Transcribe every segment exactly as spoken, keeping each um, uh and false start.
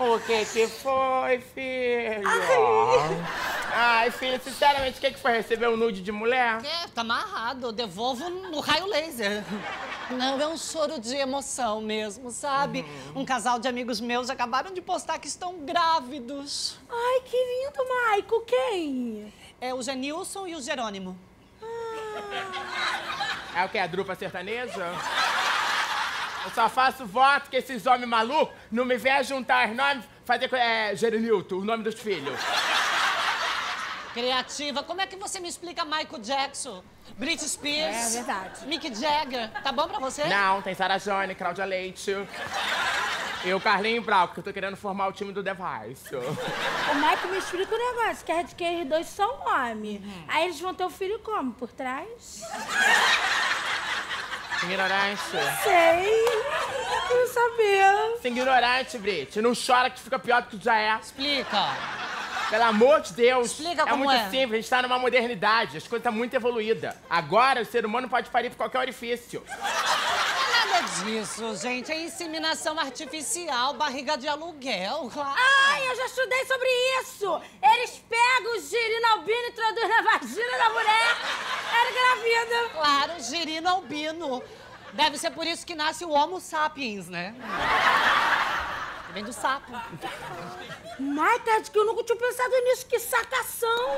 O que que foi, filho? Ai, filho, sinceramente, o que que foi? Receber um nude de mulher? É, tá amarrado. Eu devolvo no raio laser. Não, é um choro de emoção mesmo, sabe? Uhum. Um casal de amigos meus acabaram de postar que estão grávidos. Ai, que lindo, Maico. Quem? É o Genilson e o Jerônimo. É o que? A dupla sertaneja? Eu só faço voto que esses homens malucos não me venham juntar nomes, fazer é, Gerenilton, o nome dos filhos. Criativa, como é que você me explica Michael Jackson, Britney Spears? É verdade. Mick Jagger, tá bom pra você? Não, tem Sarah Jane, Cláudia Leite. E o Carlinho Brau, que eu tô querendo formar o time do The Voice. O Michael me explica o negócio, que é de que eles dois são homens. Uhum. Aí eles vão ter o filho como? Por trás? Ignorante. Sei. Eu sabia. Sem ignorante, Brit. Não chora que fica pior do que tu já é. Explica. Pelo amor de Deus. Explica é como muito é. simples, a gente tá numa modernidade, as coisas estão muito evoluídas. Agora, o ser humano pode parir por qualquer orifício. Nada disso, gente. É inseminação artificial, barriga de aluguel, claro. Ai, eu já estudei sobre isso. Eles pegam o girino albino e traduzem na vagina da mulher. Era gravida. Claro, girino albino. Deve ser por isso que nasce o Homo sapiens, né? Vem do sapo. Mas, Ted, que eu nunca tinha pensado nisso. Que sacação.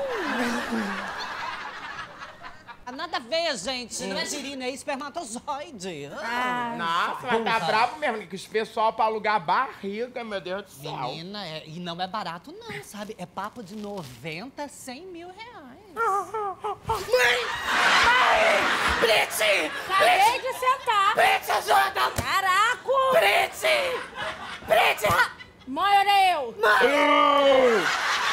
Nada a ver, gente. Não é girino, é espermatozoide. Ah, nossa, mas tá bravo mesmo, que os pessoal pra alugar barriga, meu Deus do céu. Menina, é, e não é barato não, sabe? É papo de noventa, cem mil reais. Mãe! Mãe! Brit! Acabei de sentar. Brit, ajuda! Caraca! Brit! Brit! Mãe, era eu. Mãe!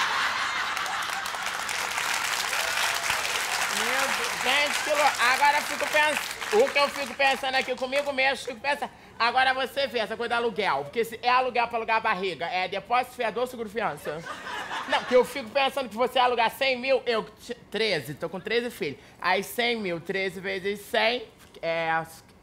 Gente, que louco. Agora eu fico pensando... O que eu fico pensando aqui comigo mesmo, fico pensando... Agora você vê essa coisa do aluguel. Porque se é aluguel pra alugar a barriga, é depósito, fiador ou seguro-fiança? Não, porque eu fico pensando que você alugar cem mil... Eu, treze, tô com treze filhos. Aí cem mil, treze vezes cem... É...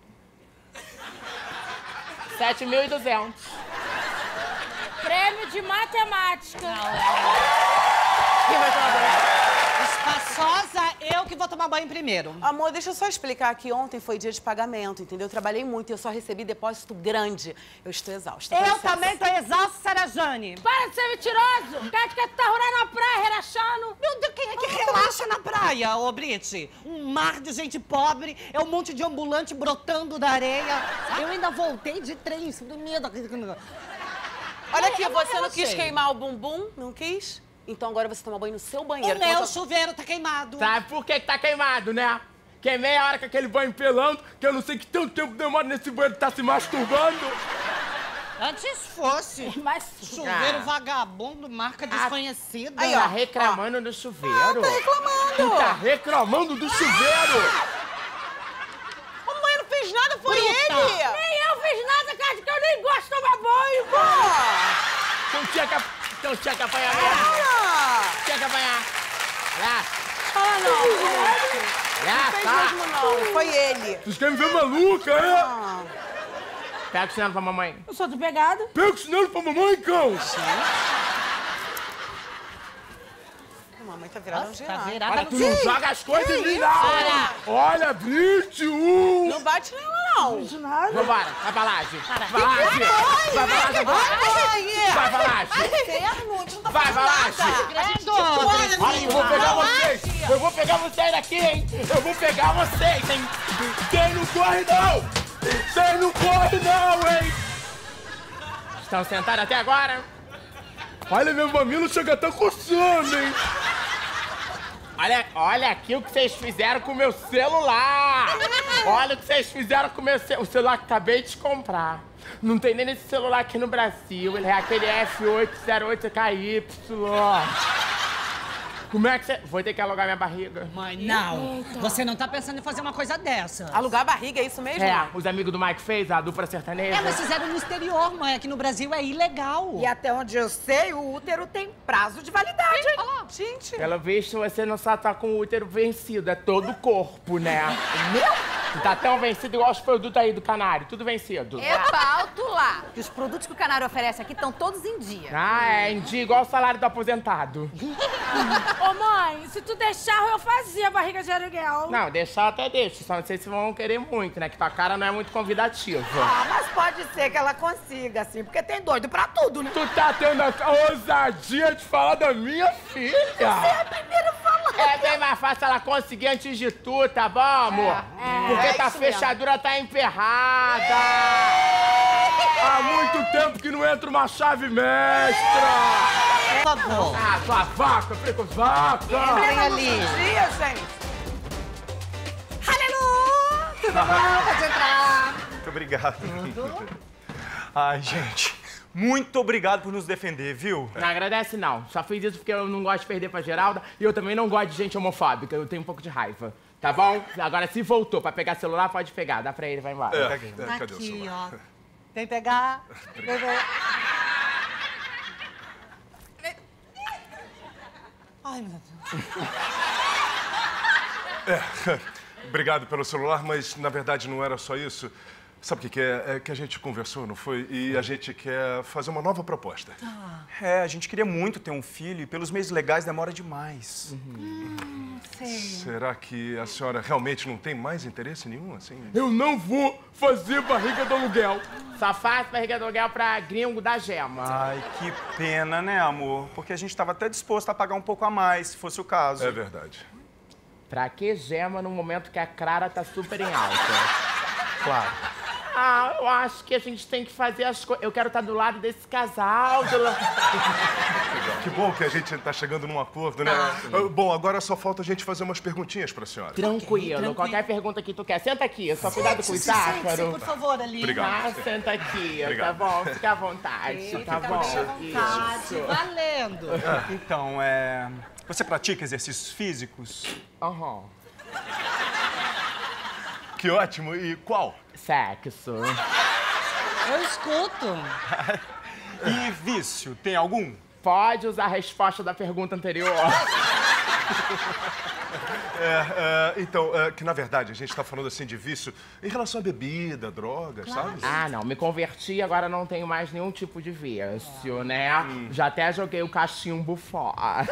sete mil e duzentos. Prêmio de matemática. Quem vai tomar banho? Espaçosa, eu que vou tomar banho primeiro. Amor, deixa eu só explicar que ontem foi dia de pagamento, entendeu? Eu trabalhei muito e eu só recebi depósito grande. Eu estou exausta. Eu também tô exausta, Sarah Jane. Para de ser mentiroso. Quer que tá rolando na praia, relaxando. Meu Deus, quem é que relaxa na praia, ô Brit? Um mar de gente pobre, é um monte de ambulante brotando da areia. Eu ainda voltei de trem, do medo. Olha aqui, eu você não relaxei. quis queimar o bumbum? Não quis? Então agora você toma banho no seu banheiro. O meu Conta- chuveiro tá queimado. Sabe por que que tá queimado, né? Queimei a hora com aquele banho pelando, que eu não sei que tanto tempo demora nesse banheiro tá se masturbando. Antes fosse. Mas... Chuveiro Ah. vagabundo, marca desconhecida. Aí, Tá ó. reclamando do chuveiro? Ah, tá reclamando. Tu tá reclamando do chuveiro? A mãe não fez nada, foi Bruta. ele! Nem eu fiz nada, cara, que eu nem gosto de tomar banho, pô. Então tinha que, então tinha que apanhar mesmo. Ah! Tinha que apanhar. Lá, Ah, não. lá, Não fez tá. mesmo, não. Foi ele. Vocês querem me ver maluca, é? Ah. Pega o chinelo pra mamãe. Eu sou do pegado. Pega o chinelo pra mamãe, cão. A mamãe tá virada um Nossa, tá geral. virada Olha, no tu não joga as coisas em mim, não. Olha, Brit, uh. Não bate nela, não. Não nada. Vambora, vai pra laje. Para. Vai pra laje. Vai pra laje agora. Vai pra laje. Inferno, a gente não tá Vai, fazendo vai lá, nada. Credo. Olha, eu vou pegar vocês! Eu vou pegar vocês daqui, hein? Eu vou pegar vocês, hein? Vocês não correm, não! Vocês não correm, não, hein? Estão sentados até agora? Olha, meu mamilo chega até coçando, hein? Olha, olha aqui o que vocês fizeram com o meu celular! Olha o que vocês fizeram com o meu celular. O celular que acabei de comprar. Não tem nem esse celular aqui no Brasil. Ele é aquele F oito zero oito K Y. Como é que você... Vou ter que alugar minha barriga. Mãe, não. Eita. Você não tá pensando em fazer uma coisa dessa. Alugar a barriga, é isso mesmo? É, os amigos do Mike fez, a dupla sertaneja. É, mas fizeram no exterior, mãe. Aqui no Brasil é ilegal. E até onde eu sei, o útero tem prazo de validade, hein? Gente. Pelo visto, você não só tá com o útero vencido, é todo o corpo, né? Meu? Tu tá tão vencido igual os produtos aí do Canário, tudo vencido. Epa, alto lá. Que os produtos que o Canário oferece aqui estão todos em dia. Ah, é, em dia igual o salário do aposentado. Ô, mãe, se tu deixar, eu fazia barriga de aluguel. Não, deixar eu até deixo, só não sei se vão querer muito, né? Que tua cara não é muito convidativa. Ah, mas pode ser que ela consiga, assim, porque tem doido pra tudo, né? Tu tá tendo a ousadia de falar da minha filha. Você é a primeira falando. É bem mais fácil ela conseguir antes de tu, tá bom, amor? É, Porque é tua isso mesmo. fechadura tá emperrada. Há muito tempo que não entra uma chave mestra. Por favor. Ah, tua vaca, freco vaca. Vem ali. Dia, gente. Aleluia! Tudo bom? Pode entrar. Muito obrigado. Ai, gente, muito obrigado por nos defender, viu? Não agradece, não. Só fiz isso porque eu não gosto de perder pra Geralda e eu também não gosto de gente homofóbica. Eu tenho um pouco de raiva. Tá bom? Agora, se voltou pra pegar celular, pode pegar. Dá pra ele, vai embora. É, Peguei. é, cadê o Aqui, celular? ó. Vem pegar. Vem pegar. Ai, meu Deus. É, obrigado pelo celular, mas na verdade não era só isso. Sabe o que, que é? É que a gente conversou, não foi? E a gente quer fazer uma nova proposta. É, a gente queria muito ter um filho e pelos meios legais demora demais. Hum, sei. Será que a senhora realmente não tem mais interesse nenhum, assim? Eu não vou fazer barriga do aluguel. Só faço barriga do aluguel pra gringo da gema. Ai, que pena, né, amor? Porque a gente estava até disposto a pagar um pouco a mais, se fosse o caso. É verdade. Pra que gema no momento que a Clara tá super em alta? Claro. Ah, eu acho que a gente tem que fazer as coisas. Eu quero estar do lado desse casal. Do la... Que bom que a gente tá chegando num acordo, né? Ah, bom, agora só falta a gente fazer umas perguntinhas pra senhora. Tranquilo, tranquilo. Qualquer pergunta que tu quer. Senta aqui, só cuidado com o Sente-se, sente-se, zácaro. por favor, ali. Obrigado. Ah, senta aqui, Obrigado. tá bom? Fica à vontade, tá bom? Vontade, valendo. Então, é... Você pratica exercícios físicos? Aham. Que ótimo. E qual? Sexo. Eu escuto. E vício, tem algum? Pode usar a resposta da pergunta anterior. É, é, então, é, que na verdade a gente tá falando assim de vício em relação à bebida, drogas, sabe? Ah, não. Me converti, agora não tenho mais nenhum tipo de vício, né? Hum. Já até joguei o cachimbo fora.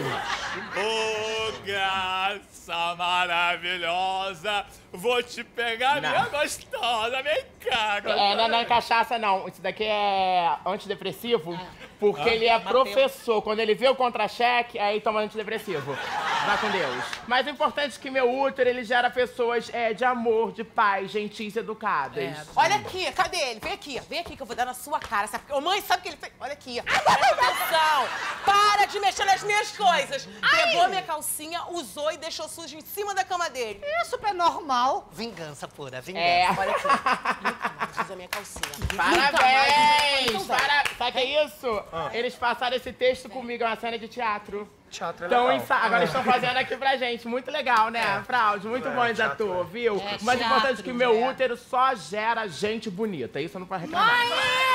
Ô, graça maravilhosa, vou te pegar, Não. minha gostosa, vem cá. É, não, não é cachaça, não. Isso daqui é antidepressivo, porque ele é Bateu. professor. Quando ele vê o contra-cheque, aí toma antidepressivo. Vai com Deus. Mas o importante é que meu útero, ele gera pessoas é, de amor, de paz, gentis, educadas. É. Olha aqui, cadê ele? Vem aqui, vem aqui que eu vou dar na sua cara. Sabe? Ô, mãe, sabe o que ele fez? Olha aqui. Presta atenção. Para de mexer nas minhas coisas. Pegou minha calcinha, usou e deixou suja em cima da cama dele. É super normal. Vingança pura, vingança. É. Olha aqui. Nunca mais usa minha calcinha. Parabéns! Então vai. Para... Sabe o que é isso? Eles passaram esse texto comigo, é uma cena de teatro. Teatro é Então, legal. ensa... agora estão fazendo aqui pra gente. Muito legal, né? Fraude, muito bom esse ator, viu? É, O mais teatro, importante é que meu é. útero só gera gente bonita. Isso eu não posso reclamar. Mãe!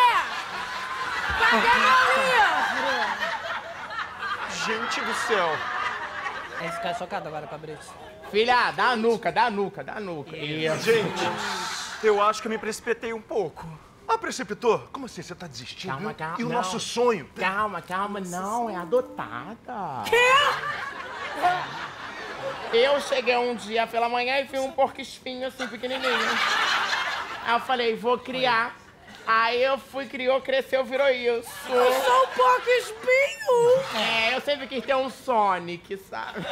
Cadê meu livro? Gente do céu. É ficar chocado agora pra abrir isso. Filha, dá a nuca, dá a nuca, dá a nuca. Isso. Gente, eu acho que eu me precipitei um pouco. Ah, precipitou? Como assim? Você tá desistindo? Calma, hein? calma. E o não. nosso sonho? Calma, calma. Não, é adotada. Quê? Eu cheguei um dia pela manhã e vi um porco espinho assim, pequenininho. Aí eu falei, vou criar. Aí eu fui, criou, cresceu, virou isso. Sou um pouco espinho. É, eu sempre quis ter um Sonic, sabe?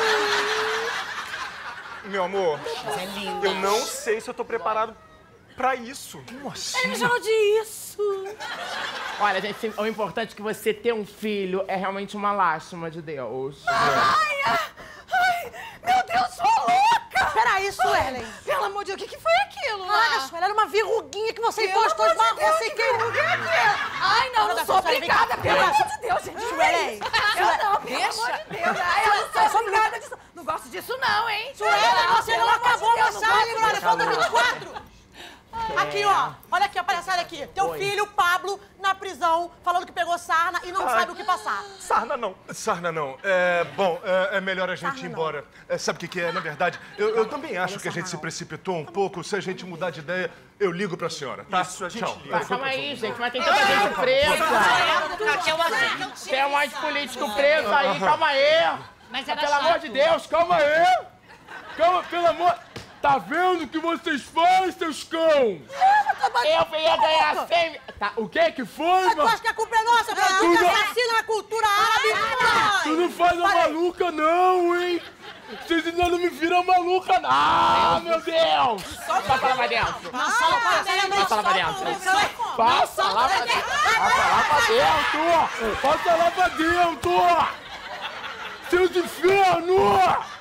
Meu amor, Mas é lindo. eu não sei se eu tô preparado pra isso. Como assim? Ele me chamou de isso. Olha, gente, o importante é que você ter um filho é realmente uma lástima de Deus. Ai, ai, ai, meu Deus, sou louca. Peraí, Suelen. Pelo amor de Deus, o que, que foi aquilo? Olha, Suelen, era uma verruguinha que você Pelo encostou amor de de marrom Deus, sem que querer. verruguinha é aquilo? Ai, não, não sou obrigada, pelo amor de Deus, gente. Suelen, Eu não, pelo amor de Deus. Ai, eu não sou obrigada disso. Não gosto disso não, hein? Suelen, você não acabou de Deus, a massagem não para gosto a vinte e quatro? Aqui, ó. Olha aqui, a palhaçada aqui. Teu Oi. filho, Pablo, na prisão, falando que pegou sarna e não Ai. sabe o que passar. Sarna não. Sarna não. É, bom, é, é melhor a gente ir embora. É, sabe o que, que é? Na verdade, eu, eu também acho que a gente se precipitou um pouco. Se a gente mudar de ideia, eu ligo pra senhora, tá? Isso, a gente Tchau. liga. Calma aí, gente, mas tem tanta gente presa. Tem um monte de político preso aí, calma aí. Mas era Pelo amor chato. de Deus, calma aí. Calma, pelo amor... Tá vendo o que vocês fazem, seus cão? Eu ia ganhar cem... Tá, o que que foi, Mas tu mano? acha que a culpa é nossa, Fred? Tu que assassina a cultura árabe! Tu não faz a maluca, não, hein? Vocês ainda não me viram maluca, não. Ah, meu Deus! Passa lá pra dentro. Não solta, Passa lá pra dentro. Passa lá pra dentro. Passa lá pra dentro. Passa lá pra dentro. Seus infernos!